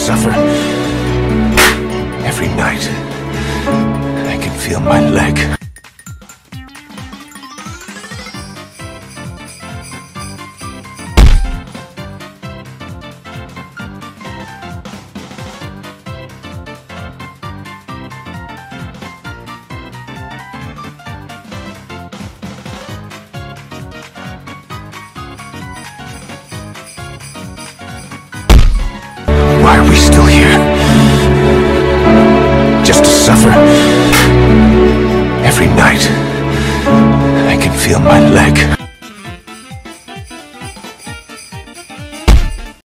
suffer. Every night, I can feel my leg